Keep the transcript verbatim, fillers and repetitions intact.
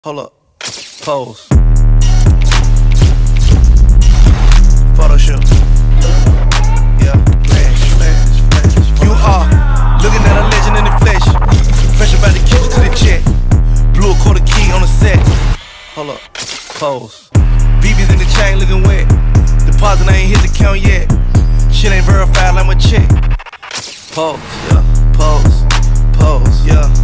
Hold up, pose. Photo shoot. Yeah, flash, flash, flash. You are looking at a legend in the flesh. Fresh about the kitchen to the check. Blew a quarter key on the set. Hold up, pose. B B's in the chain looking wet. Deposit I ain't hit the count yet. Shit ain't verified like my check. Pose, yeah, pose, pose, yeah.